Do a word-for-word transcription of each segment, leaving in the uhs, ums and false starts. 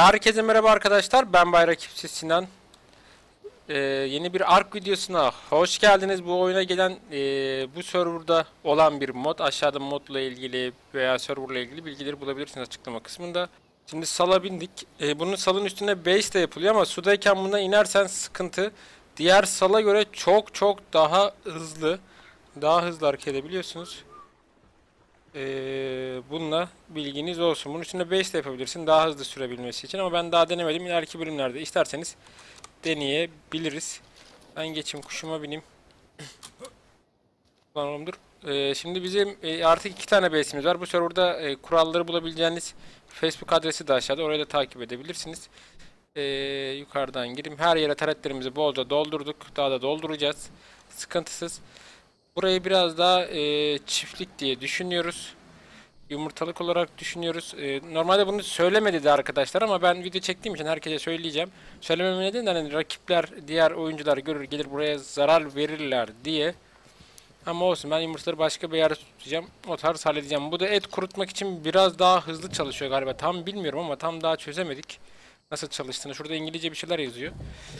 Herkese merhaba arkadaşlar, ben Bayrakipsiz Sinan. Ee, yeni bir Ark videosuna hoş geldiniz. Bu oyuna gelen, e, bu serverda olan bir mod. Aşağıda modla ilgili veya serverla ilgili bilgileri bulabilirsiniz açıklama kısmında. Şimdi sala bindik. Ee, bunun salın üstüne base de yapılıyor ama sudayken buna inersen sıkıntı. Diğer sala göre çok çok daha hızlı. Daha hızlı hareket edebiliyorsunuz. Ee, bununla bilginiz olsun. Bunun üstüne base de yapabilirsin daha hızlı sürebilmesi için ama ben daha denemedim. İleriki bölümlerde isterseniz deneyebiliriz. Ben geçeyim, kuşuma bineyim. Lan oğlum dur. Ee, şimdi bizim e, artık iki tane base'imiz var. Bu serverda e, kuralları bulabileceğiniz Facebook adresi de aşağıda. Orayı da takip edebilirsiniz. Ee, yukarıdan gireyim. Her yere taretlerimizi bolca doldurduk. Daha da dolduracağız. Sıkıntısız. Burayı biraz daha e, çiftlik diye düşünüyoruz. Yumurtalık olarak düşünüyoruz. E, normalde bunu söylemedi de arkadaşlar ama ben video çektiğim için herkese söyleyeceğim. Söylememin nedeni de hani rakipler, diğer oyuncular görür gelir buraya zarar verirler diye. Ama olsun, ben yumurtaları başka bir yerde tutacağım. O tarz halledeceğim. Bu da et kurutmak için biraz daha hızlı çalışıyor galiba. Tam bilmiyorum ama tam daha çözemedik nasıl çalıştığını. Şurada İngilizce bir şeyler yazıyor.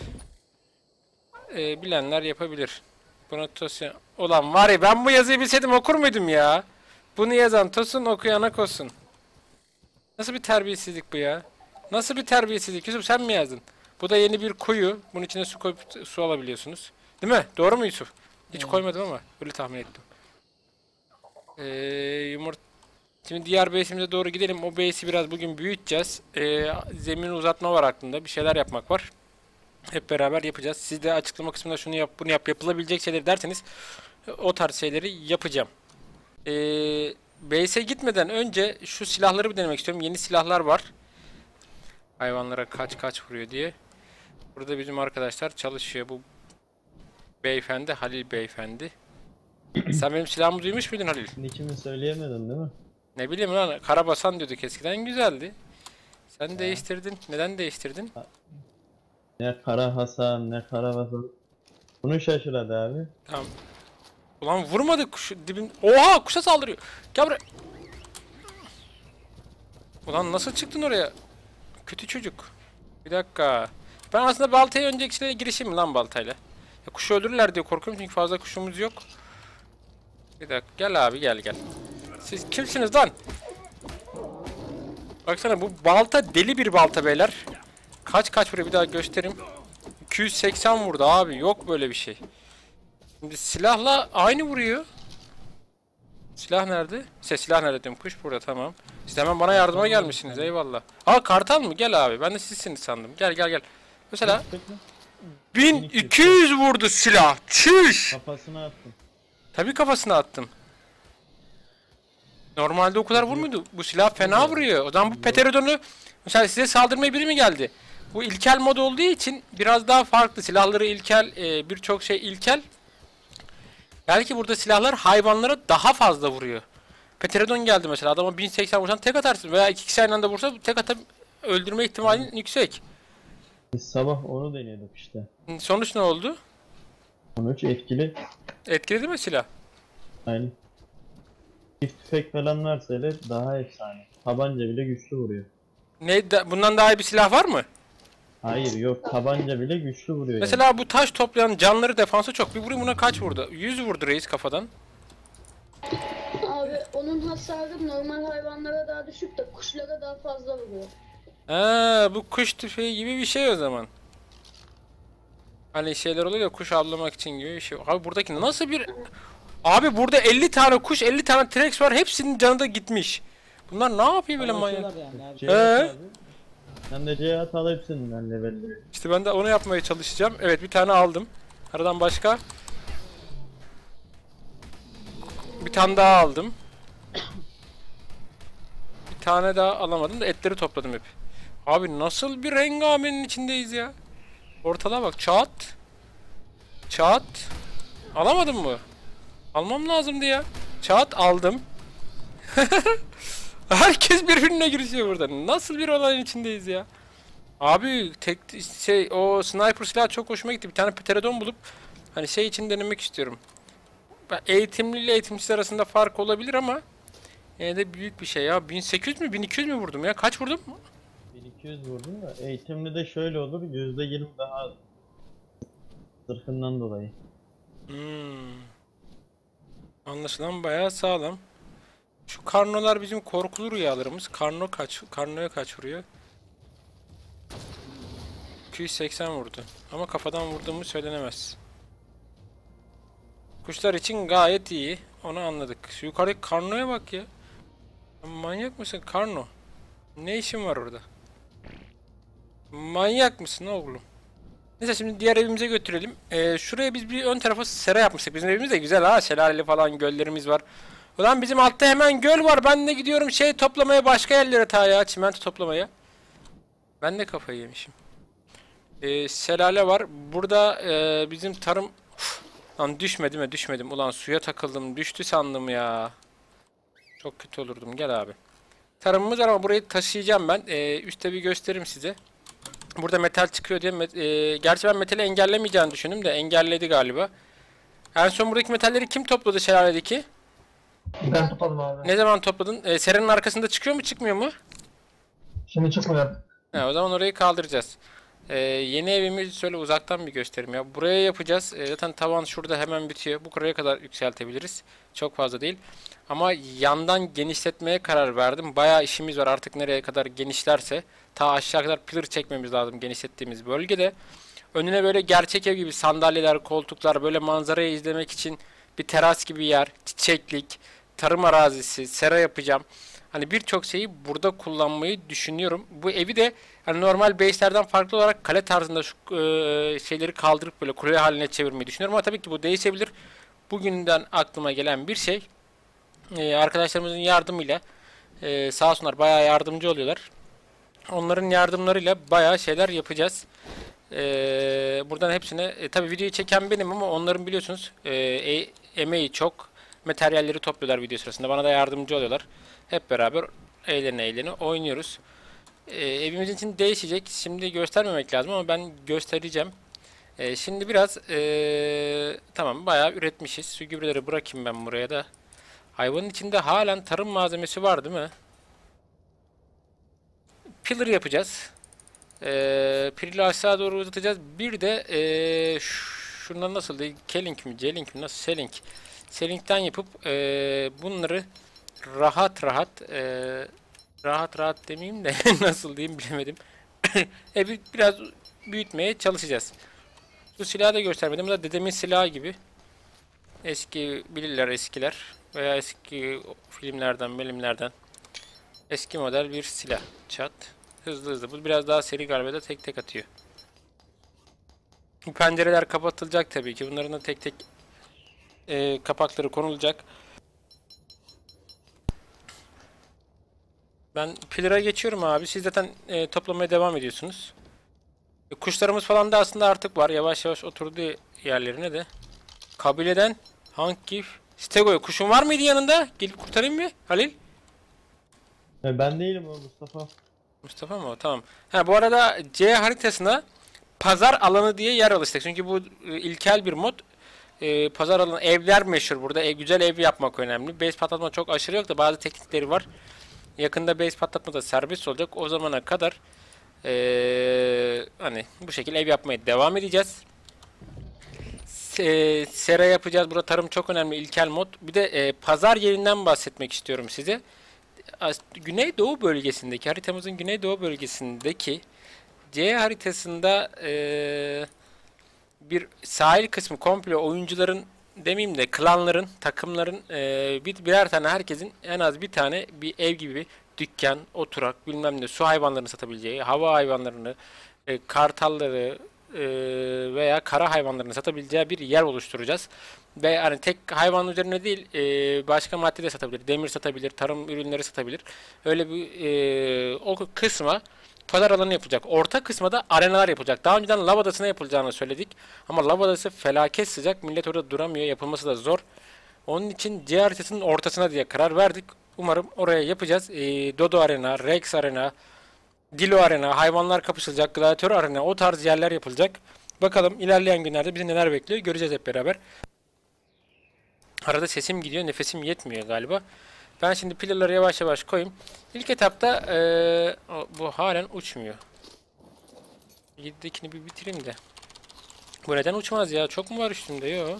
E, bilenler yapabilir. Buna Tosun olan var ya, ben bu yazıyı bilseydim okur muydum ya? Bunu yazan Tosun, okuyan Akos'un. Nasıl bir terbiyesizlik bu ya? Nasıl bir terbiyesizlik? Yusuf, sen mi yazdın? Bu da yeni bir kuyu. Bunun içine su koyup su alabiliyorsunuz. Değil mi? Doğru mu Yusuf? Hiç koymadım ama öyle tahmin ettim. Ee, yumurt Şimdi diğer base'imize doğru gidelim. O base'i biraz bugün büyüteceğiz. Ee, zemin uzatma var aklında. Bir şeyler yapmak var. Hep beraber yapacağız. Siz de açıklama kısmında şunu yap, bunu yap, yapılabilecek şeyler derseniz o tarz şeyleri yapacağım. Ee, Base'e gitmeden önce şu silahları bir denemek istiyorum. Yeni silahlar var. Hayvanlara kaç kaç vuruyor diye. Burada bizim arkadaşlar çalışıyor. Bu beyefendi Halil beyefendi. Sen benim silahımı duymuş muydun Halil? Nick'imi söyleyemedin değil mi? Ne bileyim lan, Karabasan diyorduk eskiden, güzeldi. Sen Ya. değiştirdin. Neden değiştirdin? Ne Kara Hasan ne Kara Hasan. Bunu şaşırdı abi. Tamam. Ulan vurmadık kuş dibin. Oha, kuşa saldırıyor. Gel buraya. Ulan nasıl çıktın oraya? Kötü çocuk. Bir dakika. Ben aslında baltayı önceki şeye girişeyim mi lan baltayla? Ya kuşu öldürürler diye korkuyorum çünkü fazla kuşumuz yok. Bir dakika, gel abi, gel gel. Siz kimsiniz lan? Baksana, bu balta deli bir balta beyler. Kaç kaç vuruyor, bir daha göstereyim. iki yüz seksen vurdu abi, yok böyle bir şey. Şimdi silahla aynı vuruyor. Silah nerede? Se silah nerede diyorum, kuş burada, tamam. Siz hemen bana yardıma gelmişsiniz, eyvallah. Aa, kartal mı? Gel abi, ben de sizsiniz sandım. Gel gel gel. Mesela bin iki yüz vurdu silah. Çüş. Kafasına attım. Tabii kafasına attım. Normalde o kadar vurmuyordu. Bu silah fena vuruyor. O zaman bu Pterodon'u mesela size saldırmaya biri mi geldi? Bu ilkel mod olduğu için biraz daha farklı. Silahları ilkel, e, birçok şey ilkel. Belki burada silahlar hayvanlara daha fazla vuruyor. Pterodon geldi mesela, adama bin seksen vursan tek atarsın veya iki kişi aynı anda vursa tek atıp öldürme ihtimalin hmm. yüksek. Biz sabah onu deniyorduk işte. Sonuç ne oldu? Sonuç etkili. Etkili değil mi silah? Aynen. Çift tüfek falan varsa hele daha efsane. Tabanca bile güçlü vuruyor. Ne, da, bundan daha iyi bir silah var mı? Hayır yok, tabanca bile güçlü vuruyor. Mesela yani. bu taş toplayan canları defansı çok. Bir vurayım buna, kaç vurdu? yüz vurdu reis kafadan. Abi onun hasarı normal hayvanlara daha düşük de kuşlara daha fazla vuruyor. Aa, bu kuş tüfeği gibi bir şey o zaman. Hani şeyler oluyor ya, kuş avlamak için gibi bir şey. Abi buradaki nasıl bir... Abi burada elli tane kuş, elli tane T-Rex var. Hepsinin canı da gitmiş. Bunlar ne yapıyor böyle manyak? Yani He? Sen de cihat al hepsinden levelleri. İşte ben de onu yapmaya çalışacağım. Evet, bir tane aldım. Aradan başka. Bir tane daha aldım. Bir tane daha alamadım da etleri topladım hep. Abi nasıl bir hengamenin içindeyiz ya. Ortalığa bak, çat. Çat. Alamadın mı? Almam lazımdı ya. Çat, aldım. Herkes birbirine girişiyor burada. Nasıl bir olayın içindeyiz ya. Abi tek şey, o sniper silah çok hoşuma gitti. Bir tane Pterodon bulup hani şey için denemek istiyorum. Eğitimli ile eğitimsiz arasında fark olabilir ama yine de büyük bir şey ya. bin sekiz yüz mü bin iki yüz mü vurdum ya? Kaç vurdum? bin bin iki yüz vurdum da eğitimli de şöyle olur, yüzde yirmi daha zırhından dolayı. Hmm. Anlaşılan bayağı sağlam. Şu karnolar bizim korkulu rüyalarımız. Karno kaç? Karnoya kaç vuruyor? iki yüz seksen vurdu. Ama kafadan vurduğumu söylenemez. Kuşlar için gayet iyi. Onu anladık. Şu yukarıdaki karnoya bak ya. Manyak mısın karno? Ne işin var orada? Manyak mısın oğlum? Neyse şimdi diğer evimize götürelim. Ee, şuraya biz bir ön tarafa sera yapmıştık. Bizim evimiz de güzel ha. Şelaleli falan göllerimiz var. Ulan bizim altta hemen göl var. Ben de gidiyorum şey toplamaya başka yerlere ta ya. Çimento toplamaya. Ben de kafayı yemişim. Ee, şelale var. Burada e, bizim tarım... Uf, lan düşmedi mi? Düşmedim. Ulan suya takıldım. Düştü sandım ya. Çok kötü olurdum. Gel abi. Tarımımız var ama burayı taşıyacağım ben. Ee, üstte bir gösteririm size. Burada metal çıkıyor diye. Met e, gerçi ben metali engellemeyeceğini düşündüm de engelledi galiba. En son buradaki metalleri kim topladı şelaledeki? Ben topladım abi. Ne zaman topladın? Ee, seranın arkasında çıkıyor mu çıkmıyor mu? Şimdi çıkmıyor. He, o zaman orayı kaldıracağız. Ee, yeni evimi şöyle uzaktan bir göstereyim ya. Buraya yapacağız. Ee, zaten tavan şurada hemen bitiyor. Bu buraya kadar yükseltebiliriz. Çok fazla değil. Ama yandan genişletmeye karar verdim. Bayağı işimiz var artık nereye kadar genişlerse. Ta aşağı kadar pillar çekmemiz lazım genişlettiğimiz bölgede. Önüne böyle gerçek ev gibi sandalyeler, koltuklar, böyle manzarayı izlemek için bir teras gibi yer, çiçeklik, tarım arazisi, sera yapacağım. Hani birçok şeyi burada kullanmayı düşünüyorum. Bu evi de hani normal base'lerden farklı olarak kale tarzında şu e, şeyleri kaldırıp böyle kule haline çevirmeyi düşünüyorum. Ama tabii ki bu değişebilir. Bugünden aklıma gelen bir şey e, arkadaşlarımızın yardımıyla e, sağ olsunlar bayağı yardımcı oluyorlar. Onların yardımlarıyla bayağı şeyler yapacağız. Ee, buradan hepsine e, tabii videoyu çeken benim ama onların biliyorsunuz e, e, emeği çok, materyalleri topluyorlar video sırasında, bana da yardımcı oluyorlar. Hep beraber eğlene eğlene oynuyoruz. Ee, evimizin için değişecek, şimdi göstermemek lazım ama ben göstereceğim. Ee, şimdi biraz e, tamam bayağı üretmişiz. Su gübreleri bırakayım ben buraya da. Hayvanın içinde halen tarım malzemesi var değil mi? Pillar yapacağız. Ee, Pirili aşağı doğru uzatacağız. Bir de ee, şundan nasıl değil? Kelink mi? Jelink mi? Nasıl? Selink. Selink'ten yapıp ee, bunları rahat rahat ee, rahat rahat demeyeyim de nasıl diyeyim bilemedim. e, bir, biraz büyütmeye çalışacağız. Bu silahı da göstermedim. Bu da dedemin silahı gibi. Eski bilirler eskiler. Veya eski filmlerden, bilimlerden. Eski model bir silah. Çat. Hızlı hızlı. Bu biraz daha seri galiba da tek tek atıyor. Bu pencereler kapatılacak tabii ki. Bunların da tek tek e, kapakları konulacak. Ben pillara geçiyorum abi. Siz zaten e, toplamaya devam ediyorsunuz. E, kuşlarımız falan da aslında artık var. Yavaş yavaş oturdu yerlerine de. Kabileden hangi Stego'ya kuşun var mıydı yanında? Gelip kurtarayım mı Halil? E, ben değilim o Mustafa. Mustafa mı o? Tamam. Ha bu arada C haritasına pazar alanı diye yer alıştık. Çünkü bu e, ilkel bir mod. E, pazar alanı evler meşhur burada. Ev, güzel ev yapmak önemli. Base patlatma çok aşırı yok da bazı teknikleri var. Yakında base patlatma da serbest olacak. O zamana kadar e, hani bu şekilde ev yapmaya devam edeceğiz. Se, sera yapacağız. Burada tarım çok önemli. İlkel mod. Bir de e, pazar yerinden bahsetmek istiyorum size. Güneydoğu bölgesindeki haritamızın Güneydoğu bölgesindeki C haritasında e, bir sahil kısmı komple oyuncuların demeyeyim de klanların, takımların e, bir birer tane herkesin en az bir tane bir ev gibi bir dükkan, oturak, bilmem ne su hayvanlarını satabileceği, hava hayvanlarını, e, kartalları e, veya kara hayvanlarını satabileceği bir yer oluşturacağız. Ve hani tek hayvan üzerine değil e, başka madde de satabilir, demir satabilir, tarım ürünleri satabilir. Öyle bir e, o kısma pazar alanı yapılacak. Orta kısma da arenalar yapılacak. Daha önceden lav adasına yapılacağını söyledik. Ama lav adası felaket sıcak. Millet orada duramıyor. Yapılması da zor. Onun için C haritasının ortasına diye karar verdik. Umarım oraya yapacağız. E, Dodo Arena, Rex Arena, Dilo Arena, hayvanlar kapışılacak, Gladiator Arena o tarz yerler yapılacak. Bakalım ilerleyen günlerde bizi neler bekliyor göreceğiz hep beraber. Arada sesim gidiyor, nefesim yetmiyor galiba. Ben şimdi pillarları yavaş yavaş koyayım. İlk etapta ee, o- bu halen uçmuyor. yedidekini bir bitireyim de. Bu neden uçmaz ya? Çok mu var üstünde? Yok.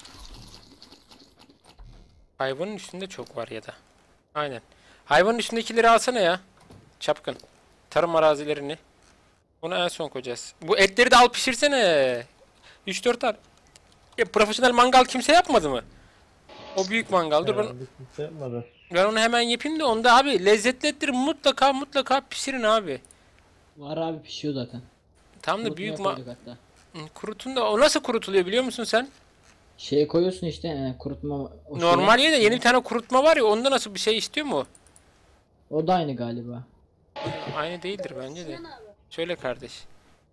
Hayvanın üstünde çok var ya da. Aynen. Hayvanın üstündekileri alsana ya. Çapkın. Tarım arazilerini. Onu en son koyacağız. Bu etleri de al pişirsene. üç dört tane. Ya, profesyonel mangal kimse yapmadı mı? O büyük mangal. Dur ben, Herhalde kimse yapmadı. ben onu hemen yapayım da onda abi lezzetli etleri mutlaka mutlaka pişirin abi. Var abi, pişiyor zaten. Tam da Kurutmaya büyük ma koyduk hatta. Hı, kurutun da o nasıl kurutuluyor biliyor musun sen? Şeye koyuyorsun işte, e, kurutma o Normal şeye. yine de yeni bir tane kurutma var ya, onda nasıl bir şey istiyor mu? O da aynı galiba. Aynı değildir bence de. Sinan abi. Söyle kardeş.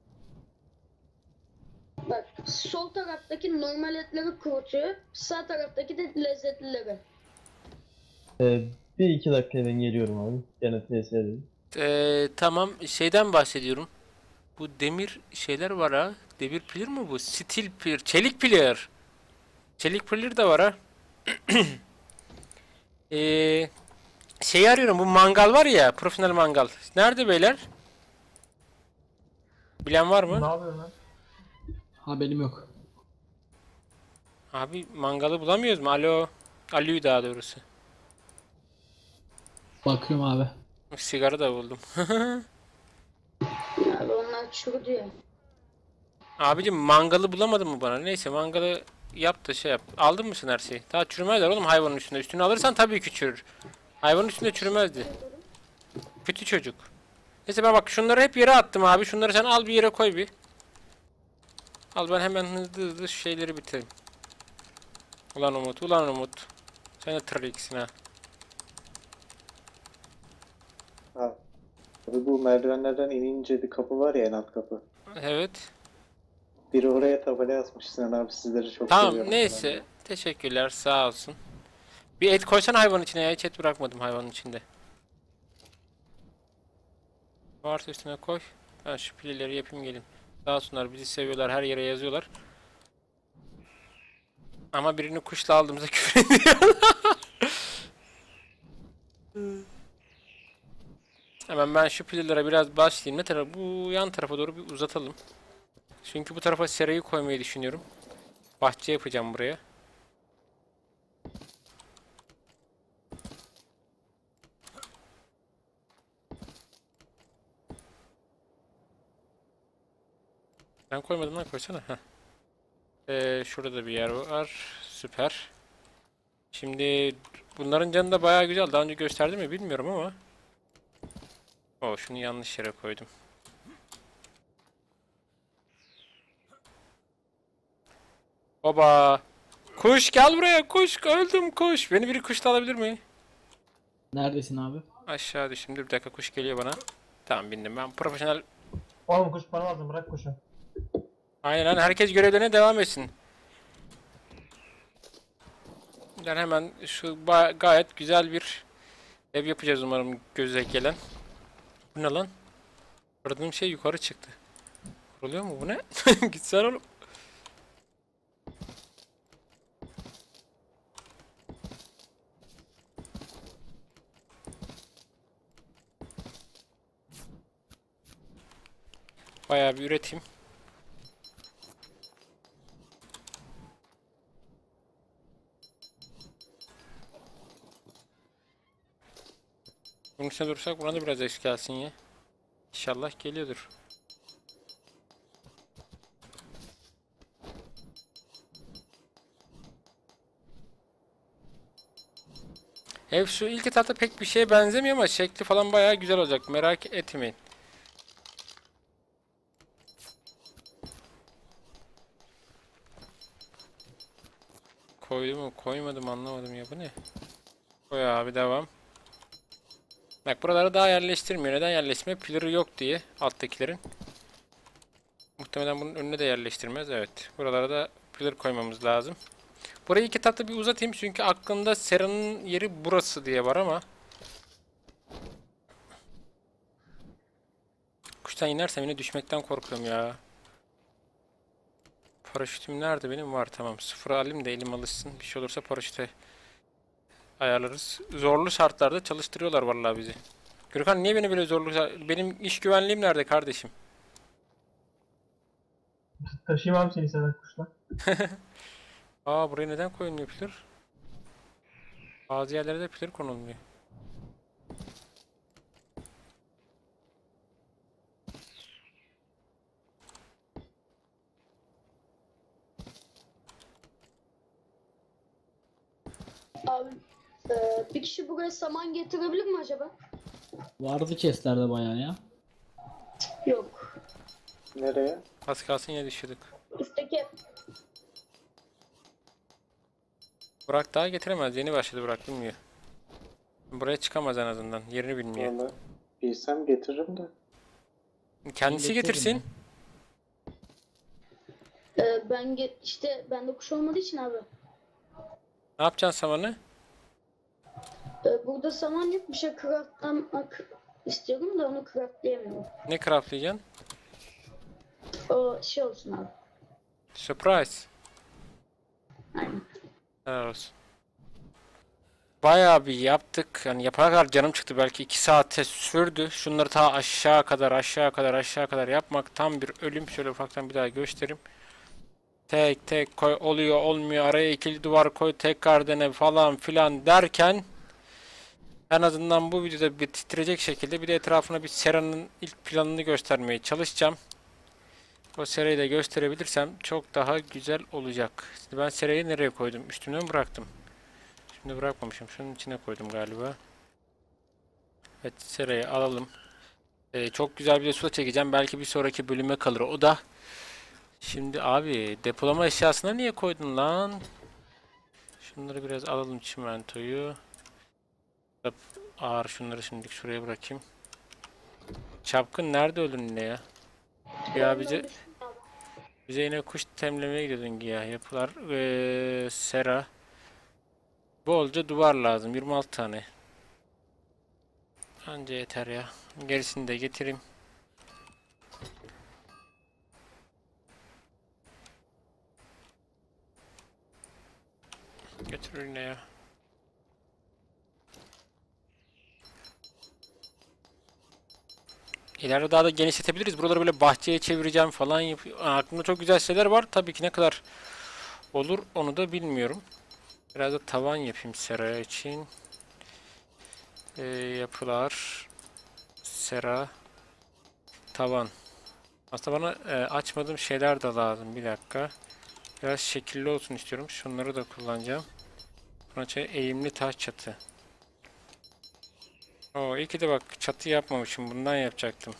Bak sol taraftaki normal etleri kurutuyor. Sağ taraftaki de lezzetlileri. Ee, bir iki dakika ben geliyorum abi. Gene T S edeyim. Ee, tamam, şeyden bahsediyorum. Bu demir şeyler var ha. Demir pilir mi bu? Steel pilir. Çelik pilir. Çelik pilir de var ha. ee, şeyi arıyorum. Bu mangal var ya. Profesyonel mangal. Nerede beyler? Bilen var Ne mı? yapıyorsun lan? Haberim yok. Abi mangalı bulamıyoruz mu? Alo. Alo'yu daha doğrusu. Bakıyorum abi. Sigara da buldum. Abi onlar çürüdü ya. Abicim mangalı bulamadın mı bana? Neyse mangalı yap da şey yap. Aldın mı sen her şeyi? Daha çürümezler oğlum hayvanın üstünde. Üstüne alırsan tabii ki çürür. Hayvanın üstünde çürümezdi. Kötü çocuk. Neyse ben bak şunları hep yere attım abi. Şunları sen al bir yere koy bir. Al ben hemen hızlı hızlı şu şeyleri bitireyim. Ulan Umut, ulan Umut. Sen de tırlıksın ha. Ha. Abi bu merdivenlerden inince bir kapı var ya, en alt kapı. Evet. Biri oraya tabela yazmış, Sinan abi sizleri çok Tamam seviyorum neyse. falan. Teşekkürler sağ olsun. Bir et koysana hayvanın içine ya. Hiç et bırakmadım hayvanın içinde. Varsa üstüne koy. Ben şu pileleri yapayım gelin. Sağ olsunlar bizi seviyorlar, her yere yazıyorlar. Ama birini kuşla aldığımızda küfür ediyor. Hemen ben şu pilelere biraz başlayayım. Ne tarafa? Bu yan tarafa doğru bir uzatalım. Çünkü bu tarafa serayı koymayı düşünüyorum. Bahçe yapacağım buraya. Ben koymadım lan, koysana. Heh. Ee, şurada da bir yer var. Süper. Şimdi bunların canı da bayağı güzel. Daha önce gösterdim mi bilmiyorum ama. Oo, şunu yanlış yere koydum. Oba. Kuş gel buraya. Kuş öldüm kuş. Beni biri kuşla alabilir mi? Neredesin abi? Aşağı düştüm. Dur bir dakika, kuş geliyor bana. Tamam bindim. Ben profesyonel. Oğlum kuş bana lazım, bırak kuşu. Aynen, herkes görevlerine devam etsin. Ben hemen şu ba- gayet güzel bir ev yapacağız umarım göze gelen. Bu ne lan? Aradığım şey yukarı çıktı. Kuruluyor mu bu, ne? Gitsene oğlum. Bayağı bir üreteyim. Bunun içine durursak buna da biraz eski gelsin ya. İnşallah geliyordur. Ev şu ilk etapta pek bir şeye benzemiyor ama şekli falan bayağı güzel olacak. Merak etmeyin. Koydu mu koymadım anlamadım ya, bu ne? Koy abi, devam. Bak buraları daha yerleştirmiyor. Neden yerleştirmiyor? Pilları yok diye alttakilerin. Muhtemelen bunun önüne de yerleştirmez. Evet. Buralara da pillar koymamız lazım. Burayı iki etapta bir uzatayım çünkü aklımda Sera'nın yeri burası diye var ama. Kuştan inersem yine düşmekten korkuyorum ya. Paraşütüm nerede benim? Var, tamam. Sıfıra alayım da elim alışsın. Bir şey olursa paraşüte ayarlarız. Zorlu şartlarda çalıştırıyorlar vallahi bizi. Gürkan niye beni böyle zorlu şart- Benim iş güvenliğim nerede kardeşim? Taşıyayım abi seni sen kuşla. Aa, buraya neden koyulmuyor pillar? Bazı yerlere de pillar konulmuyor. Abi e, bir kişi buraya saman getirebilir mi acaba? Vardı chestlerde bayağı ya. Yok. Nereye? Az kalsın yine düşürdük. Üstteki Burak daha getiremez. Yeni başladı Burak, bilmiyor. Buraya çıkamaz en azından. Yerini bilmiyor. Vallahi bilsem getiririm de. Kendisi Getiririm getirsin. e, ben ge- işte bende kuş olmadığı için abi. Ne yapacaksın samanı? E, burada saman yok, bir şey craftlamak istiyorum da onu craftlayamıyorum. Ne craftlayacaksın? O şey olsun abi. Surprise. Aynen. Helal olsun. Bayağı bir yaptık. Yani yapana kadar canım çıktı. Belki iki saate sürdü. Şunları ta aşağı kadar aşağı kadar aşağı kadar yapmak tam bir ölüm. Şöyle ufaktan bir daha göstereyim. Tek tek koy, oluyor olmuyor, araya ikili duvar koy, tekrar dene falan filan derken en azından bu videoda bir titrecek şekilde bir de etrafına bir seranın ilk planını göstermeye çalışacağım. O serayı da gösterebilirsem çok daha güzel olacak. Şimdi ben serayı nereye koydum? Üstüne mi bıraktım? Şimdi bırakmamışım. Şunun içine koydum galiba. Evet, serayı alalım. Ee, çok güzel bir de su çekeceğim. Belki bir sonraki bölüme kalır o da. Şimdi abi depolama eşyasına niye koydun lan? Şunları biraz alalım, çimentoyu. Ağır şunları şimdilik şuraya bırakayım. Çapkın nerede öldün ne ya? Ya bize bize yine kuş temlemeye gidiyordun ya. Yapılar ee, sera. Bolca duvar lazım. yirmi altı tane. Anca yeter ya. Gerisini de getireyim. Götür ne ya. İleride daha da genişletebiliriz. Buraları böyle bahçeye çevireceğim falan yap. Aklımda çok güzel şeyler var. Tabii ki ne kadar olur onu da bilmiyorum. Biraz da tavan yapayım sera için. Ee, yapılar. Sera. Tavan. Aslında bana e, açmadığım şeyler de lazım. Bir dakika. Biraz şekilli olsun istiyorum. Şunları da kullanacağım. Buna eğimli taş çatı. Oo, iyi ki de bak çatı yapmamışım. Bundan yapacaktım.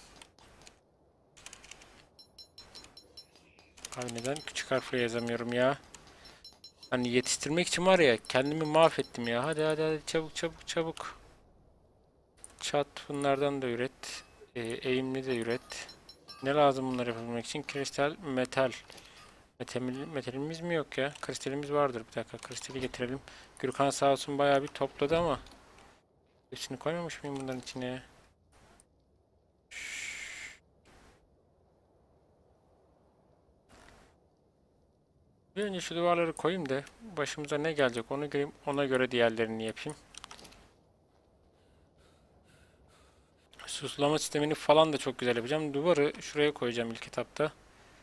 Abi neden küçük harfle yazamıyorum ya? Hani yetiştirmek için var ya, kendimi mahvettim ya. Hadi hadi hadi, çabuk çabuk çabuk. Çat bunlardan da üret. E, eğimli de üret. Ne lazım bunları yapabilmek için? Kristal, metal. Metal, metalimiz mi yok ya? Kristalimiz vardır. Bir dakika, kristali getirelim. Gürkan sağ olsun bayağı bir topladı ama hepsini koymamış mıyım bunların içine ya? Bir önce şu duvarları koyayım da başımıza ne gelecek onu göreyim, ona göre diğerlerini yapayım. Suslama sistemini falan da çok güzel yapacağım. Duvarı şuraya koyacağım ilk etapta.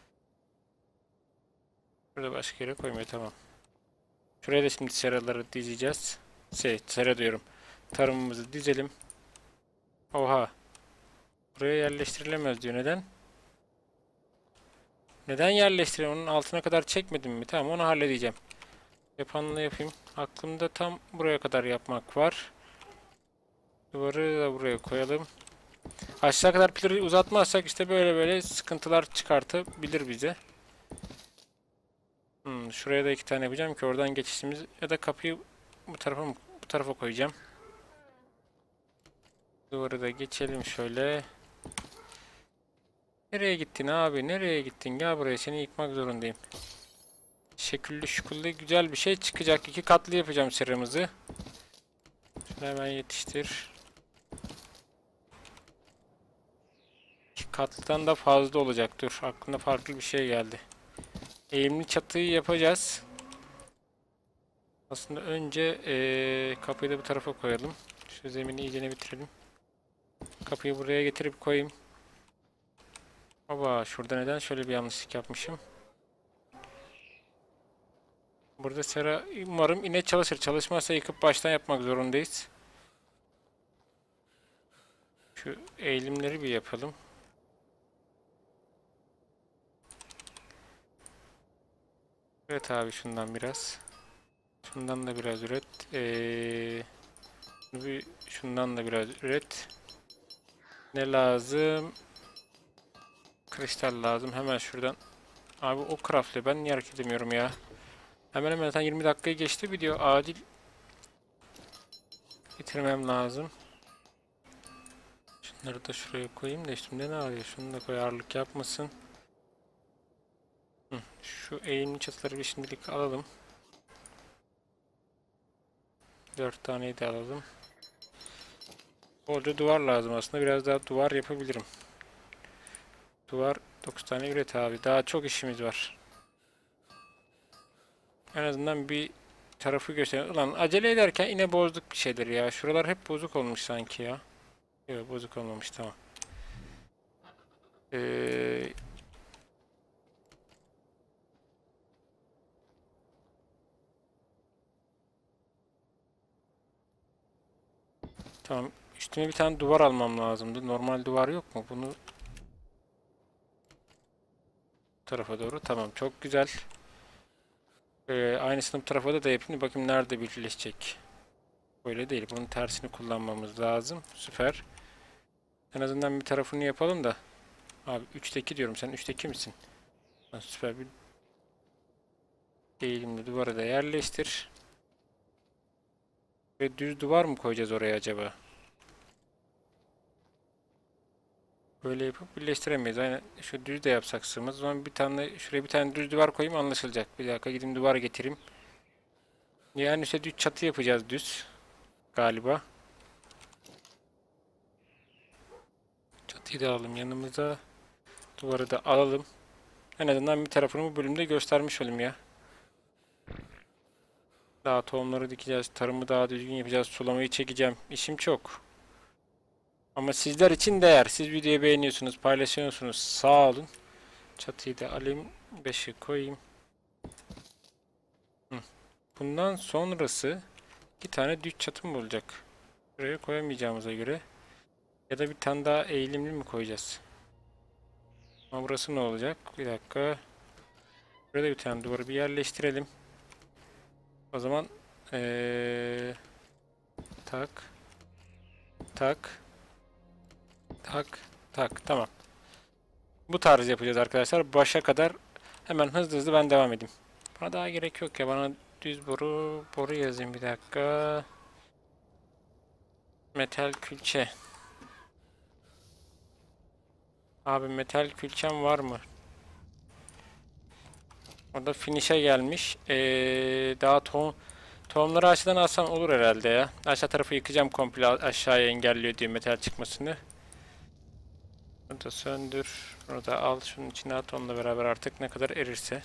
Burada başka yere koymuyor, tamam. Şuraya da şimdi seraları dizeceğiz. Şey, sera diyorum. Tarımımızı dizelim. Oha. Buraya yerleştirilemez diyor. Neden? Neden yerleştireyim? Onun altına kadar çekmedim mi? Tamam, onu halledeceğim. Yapanla yapayım. Aklımda tam buraya kadar yapmak var. Duvarı da buraya koyalım. Aşağı kadar pilleri uzatmazsak işte böyle böyle sıkıntılar çıkartabilir bize. Hmm, şuraya da iki tane yapacağım ki oradan geçişimiz, ya da kapıyı bu tarafa mı, bu tarafa koyacağım. Duvarı da geçelim şöyle. Nereye gittin abi? Nereye gittin? Gel buraya, seni yıkmak zorundayım. Şekilli şukullu güzel bir şey çıkacak. İki katlı yapacağım seramızı. Şunu hemen yetiştir. İki katlıdan da fazla olacak. Dur, aklımda farklı bir şey geldi. Eğimli çatıyı yapacağız. Aslında önce ee, kapıyı da bu tarafa koyalım. Şu zemini iyicene bitirelim. Kapıyı buraya getirip koyayım. Baba şurada neden şöyle bir yanlışlık yapmışım? Burada sera umarım yine çalışır. Çalışmazsa yıkıp baştan yapmak zorundayız. Şu eğilimleri bir yapalım. Evet abi şundan biraz. Şundan da biraz üret. Ee, bir şundan da biraz üret. Ne lazım? Kristal lazım. Hemen şuradan. Abi o craft'lı. Ben niye hareket edemiyorum ya? Hemen hemen zaten yirmi dakikayı geçti video. Acil bitirmem lazım. Şunları da şuraya koyayım da üstümde ne arıyor? Şunu da koy, ağırlık yapmasın. Hı, şu eğimli çatıları bir şimdilik alalım. Dört taneyi de alalım. Bolca duvar lazım aslında. Biraz daha duvar yapabilirim. Duvar dokuz tane üret abi. Daha çok işimiz var. En azından bir tarafı gösterelim. Ulan acele ederken yine bozduk bir şeyleri ya. Şuralar hep bozuk olmuş sanki ya. Yok bozuk olmamış, tamam. Ee, tamam. Üstüme bir tane duvar almam lazımdı. Normal duvar yok mu? Bunu bu tarafa doğru. Tamam. Çok güzel. Ee, aynısını bu tarafa da da yapayım. Bakayım nerede birleşecek. Böyle değil. Bunun tersini kullanmamız lazım. Süper. En azından bir tarafını yapalım da. Abi üçteki diyorum. Sen üçteki misin? Ha, süper. Bir eğilimli duvara da yerleştir. Ve düz duvar mı koyacağız oraya acaba? Böyle yapıp birleştiremeyiz. Aynen şu düz de yapsak sığmaz. O zaman bir tane şuraya bir tane düz duvar koyayım, anlaşılacak. Bir dakika gideyim duvar getireyim. Yani işte düz çatı yapacağız düz. Galiba. Çatıyı da alalım yanımıza. Duvarı da alalım. En azından bir tarafını bu bölümde göstermiş olayım ya. Daha tohumları dikeceğiz. Tarımı daha düzgün yapacağız. Sulamayı çekeceğim. İşim çok. Ama sizler için değer. Siz videoyu beğeniyorsunuz, paylaşıyorsunuz. Sağ olun. Çatıyı da alayım. beşi koyayım. Hı. Bundan sonrası iki tane düz çatım olacak. Buraya koyamayacağımıza göre. Ya da bir tane daha eğilimli mi koyacağız? Ama burası ne olacak? Bir dakika. Burada bir tane duvarı bir yerleştirelim. O zaman ee, tak tak tak tak tamam. Bu tarz yapacağız arkadaşlar. Başa kadar hemen hızlı hızlı ben devam edeyim. Bana daha gerek yok ya. Bana düz boru boru yazayım bir dakika. Metal külçe. Abi metal külçem var mı? Orada finish'e gelmiş. Ee, daha tohum tohumları aşağıdan alsam olur herhalde ya. Aşağı tarafı yıkacağım komple, aşağıya engelliyor diye metal çıkmasını. Bunu da söndür. Bunu da al. Şunun içine at, onunla beraber artık ne kadar erirse.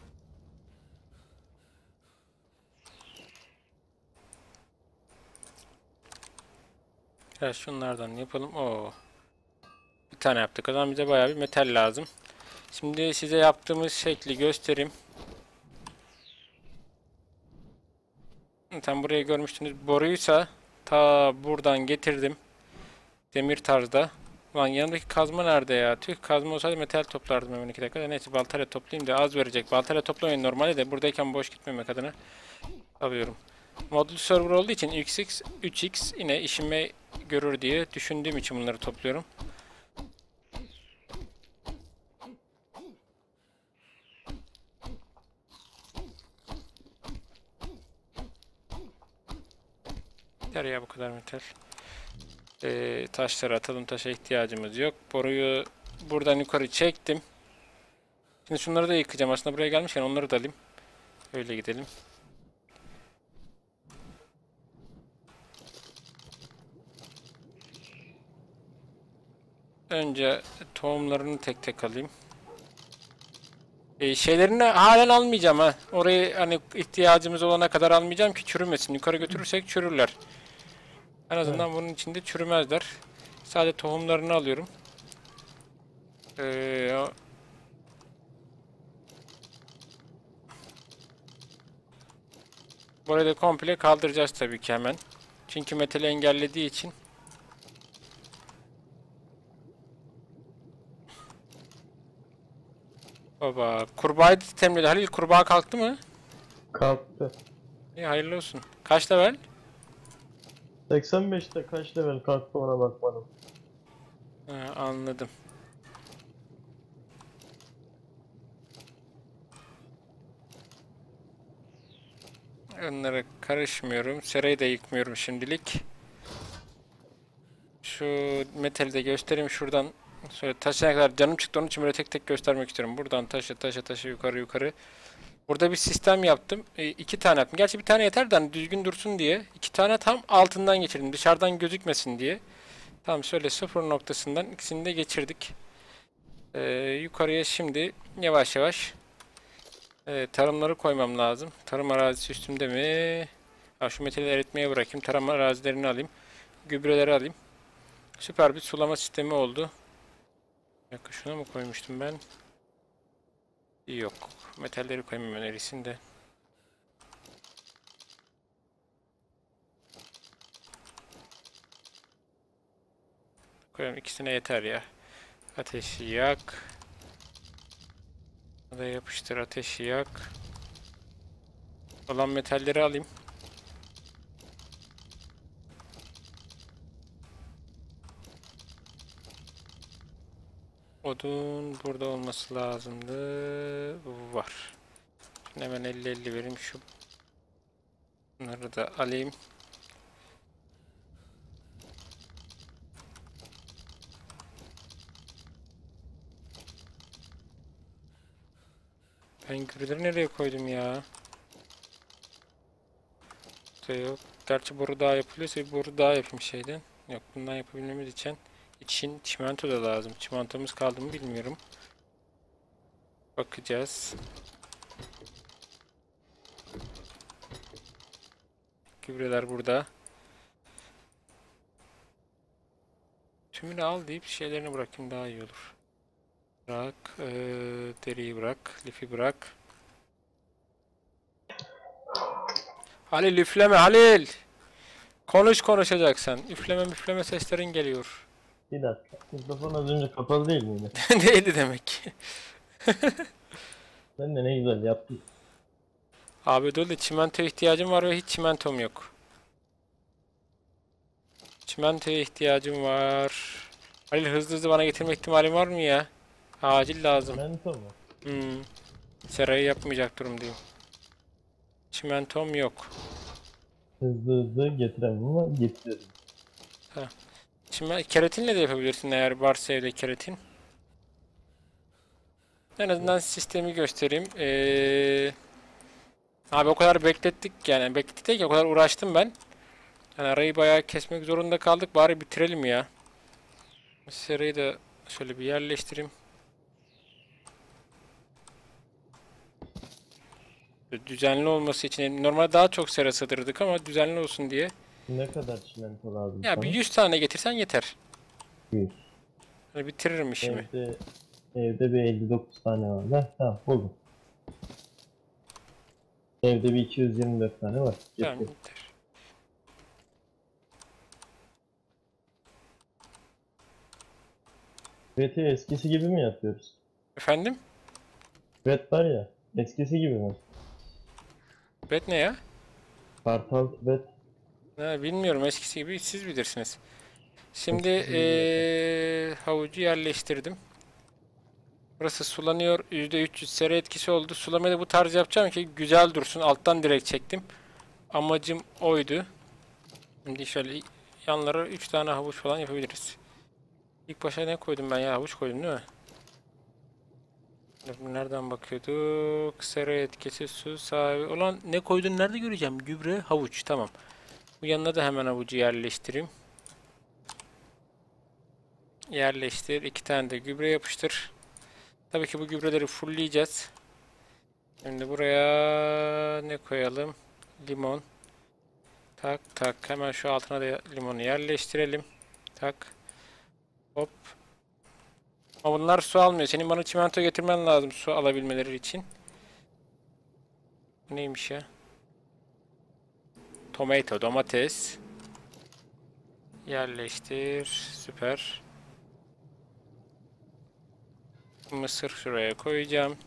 Evet şunlardan yapalım. Oo. Bir tane yaptık. O zaman bize bayağı bir metal lazım. Şimdi size yaptığımız şekli göstereyim. Tam buraya görmüştünüz. Boruysa ta buradan getirdim. Demir tarzda. Lan yanındaki kazma nerede ya? Tüh, kazma olsaydı metal toplardım hemen iki dakikada. Neyse baltayla toplayayım da az verecek. Baltayla toplamayın normalde de buradayken boş gitmemek adına alıyorum. Modül server olduğu için üç x üç x yine işime görür diye düşündüğüm için bunları topluyorum. Yeter ya bu kadar metal. Ee, taşları atalım. Taşa ihtiyacımız yok. Boruyu buradan yukarı çektim. Şimdi şunları da yıkayacağım. Aslında buraya gelmişken onları da alayım. Öyle gidelim. Önce tohumlarını tek tek alayım. E, şeylerini halen almayacağım ha. Orayı hani ihtiyacımız olana kadar almayacağım ki çürümesin. Yukarı götürürsek çürürler. En azından bunun içinde çürümezler. Sadece tohumlarını alıyorum. Ee, o- Burayı da komple kaldıracağız tabii ki hemen. Çünkü metali engellediği için. Baba, kurbağayı temizledi. Halil, kurbağa kalktı mı? Kalktı. İyi, hayırlı olsun. Kaç level? seksen beşte kaç level kalktı ona bakmadım. Ha, anladım. Onlara karışmıyorum. Serayı da yıkmıyorum şimdilik. Şu metali de göstereyim şuradan. Şöyle taşına kadar canım çıktı, onun için böyle tek tek göstermek istiyorum. Buradan taşı taşı taşı yukarı yukarı. Burada bir sistem yaptım. E, iki tane yaptım. Gerçi bir tane yeter de hani düzgün dursun diye. İki tane tam altından geçirdim. Dışarıdan gözükmesin diye. Tamam, şöyle sıfır noktasından ikisini de geçirdik. E, yukarıya şimdi yavaş yavaş e, tarımları koymam lazım. Tarım arazisi üstümde mi? Ha, şu metali eritmeye bırakayım. Tarım arazilerini alayım. Gübreleri alayım. Süper bir sulama sistemi oldu. Bir dakika, şuna mı koymuştum ben? Yok. Metalleri koyayım ben erisin de. Koyalım, ikisine yeter ya. Ateşi yak. Da yapıştır, ateşi yak. Olan metalleri alayım. Odun burada olması lazımdı. Var. Şimdi hemen elli elli vereyim şu. Bunları da alayım. Ben gübreleri nereye koydum ya? Burada yok. Gerçi boru daha yapılıyorsa bir boru daha yapayım şeyden. Yok, bundan yapabilmemiz için için çimento da lazım. Çimentomuz kaldı mı bilmiyorum. Bakacağız. Gübreler burada. Tümünü al deyip şeylerini bırakayım, daha iyi olur. Bırak. Ee, deriyi bırak. Lifi bırak. Halil, üfleme Halil. Konuş konuşacaksan. Üfleme müfleme seslerin geliyor. Bir dakika. Mikrofon az önce kapalı değil miydi? Neydi demek? Ben de ne güzel yaptım. Abi dolu çimento ihtiyacım var ve hiç çimentom yok. Çimentoya ihtiyacım var. Halil, hızlı hızlı bana getirme ihtimalin var mı ya? Acil lazım. Mento mu? Hmm. Serayı yapmayacak durumdayım. Çimentom yok. Hızlı hızlı getiremem ama getiririm. Şimdi keratinle de yapabilirsin eğer varsa evde keratin. En azından sistemi göstereyim. Ee, abi o kadar beklettik yani. Beklettik değil ki, o kadar uğraştım ben. Yani arayı bayağı kesmek zorunda kaldık. Bari bitirelim ya. Serayı da şöyle bir yerleştireyim. Böyle düzenli olması için normalde daha çok sera sığdırdık ama düzenli olsun diye. Ne kadar çimento lazım Ya sana? bir yüz tane getirsen yeter. yüz. Hani bitiririm işimi. Evde, evde bir elli dokuz tane var. Heh, tamam buldum. Evde bir iki yüz yirmi dört tane var. Tamam, Getir. yeter. Bet'i eskisi gibi mi yapıyoruz? Efendim? Bet var ya, eskisi gibi mi? Bet ne ya? Kartal bet. Ha, bilmiyorum, eskisi gibi siz bilirsiniz. Şimdi Eskisi gibi eee, havucu yerleştirdim. Burası sulanıyor. yüzde üç yüz sera etkisi oldu. Sulamayı da bu tarz yapacağım ki güzel dursun. Alttan direkt çektim. Amacım oydu. Şimdi şöyle yanlara üç tane havuç falan yapabiliriz. İlk başa ne koydum ben ya? Havuç koydum değil mi? Nereden bakıyorduk? Sera etkisi, su sahibi olan ne koydun, nerede göreceğim? Gübre, havuç, tamam. Bu yanına da hemen havucu yerleştireyim. Yerleştir. İki tane de gübre yapıştır. Tabii ki bu gübreleri fullleyeceğiz. Şimdi buraya ne koyalım? Limon. Tak tak. Hemen şu altına da limonu yerleştirelim. Tak. Hop. Ama bunlar su almıyor. Senin bana çimento getirmen lazım su alabilmeleri için. Bu neymiş ya? Tomato, domates. Yerleştir. Süper. Mısır şuraya koyacağım.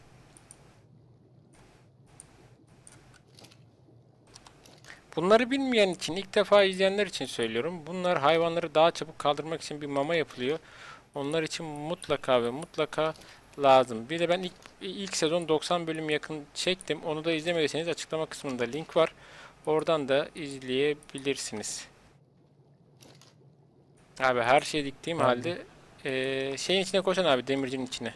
Bunları bilmeyen için, ilk defa izleyenler için söylüyorum. Bunlar hayvanları daha çabuk kaldırmak için bir mama yapılıyor. Onlar için mutlaka ve mutlaka lazım. Bir de ben ilk, ilk sezon doksan bölüm yakın çektim. Onu da izlemediyseniz açıklama kısmında link var. Oradan da izleyebilirsiniz. Abi her şeyi diktiğim Abi. halde eee, şeyin içine koşan abi, demircinin içine.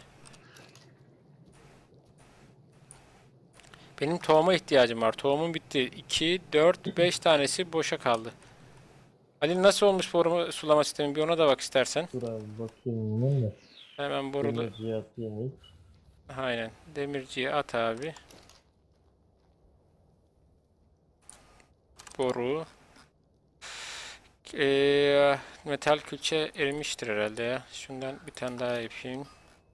Benim tohuma ihtiyacım var. Tohumum bitti. iki, dört, beş tanesi boşa kaldı. Ali nasıl olmuş boru sulama sistemi? Bir ona da bak istersen. Dur abi bakayım ne mi? Hemen borulu. Demirciye atayım ilk. Aynen. Demirciye at abi. Boru. Ee, metal külçe erimiştir herhalde ya. Şundan bir tane daha yapayım.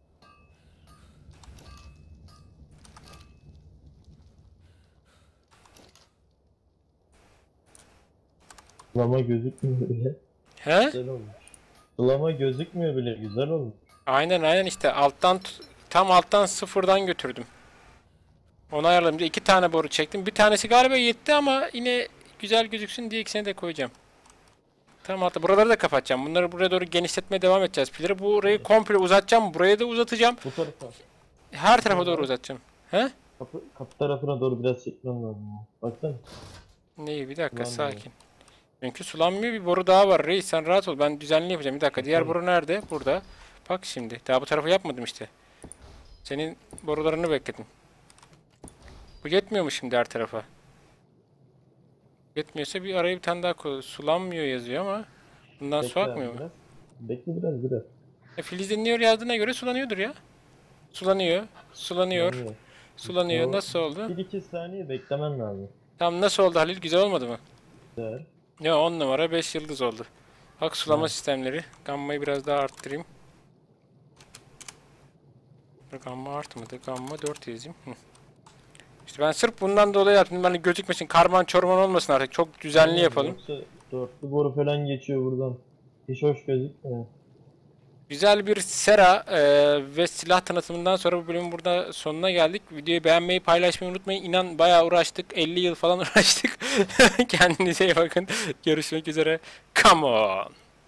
Sulama gözükmüyor bile. He? Güzel olmuş. Sulama gözükmüyor bile, güzel olmuş. Aynen aynen işte alttan t- tam alttan sıfırdan götürdüm. Onu ayarladım. Bir de iki tane boru çektim. Bir tanesi galiba yetti ama yine güzel gözüksün diye ikisini de koyacağım. Tamam, hatta buraları da kapatacağım. Bunları buraya doğru genişletmeye devam edeceğiz. Pilleri burayı komple uzatacağım. Buraya da uzatacağım. Bu tarafa. Her tarafa doğru uzatacağım. He? Kapı, kapı tarafına doğru biraz çekmem lazım ya. Baksana. Neyi? Bir dakika, Sulanmıyor. sakin. Çünkü sulanmıyor, bir boru daha var. Reis sen rahat ol. Ben düzenli yapacağım. Bir dakika. Diğer Tamam. boru nerede? Burada. Bak şimdi. Daha bu tarafı yapmadım işte. Senin borularını bekledim. Bu yetmiyor mu şimdi her tarafa? Yetmiyorsa bir araya bir tane daha koy. Sulanmıyor yazıyor ama bundan su Bekle abi akmıyor mu? biraz. Bekle biraz biraz. E, filizleniyor yazdığına göre sulanıyordur ya. Sulanıyor. Sulanıyor. Sulanıyor. Sulanıyor. O- Nasıl oldu? bir iki saniye beklemen lazım. Tamam, nasıl oldu Halil? Güzel olmadı mı? Güzel. Ya on numara beş yıldız oldu. Bak sulama Evet. sistemleri. Gammayı biraz daha arttırayım. Gamma artmadı. Gamma dört yazayım. Hı. İşte ben sırf bundan dolayı yaptım. Hani gözükmesin. Karman çorman olmasın artık. Çok düzenli yapalım. Yoksa dörtlü boru falan geçiyor buradan. Hiç hoş gözükmüyor. Güzel bir sera e, ve silah tanıtımından sonra bu bölümün burada sonuna geldik. Videoyu beğenmeyi, paylaşmayı unutmayın. İnan bayağı uğraştık. elli yıl falan uğraştık. Kendinize iyi bakın. Görüşmek üzere. Come on.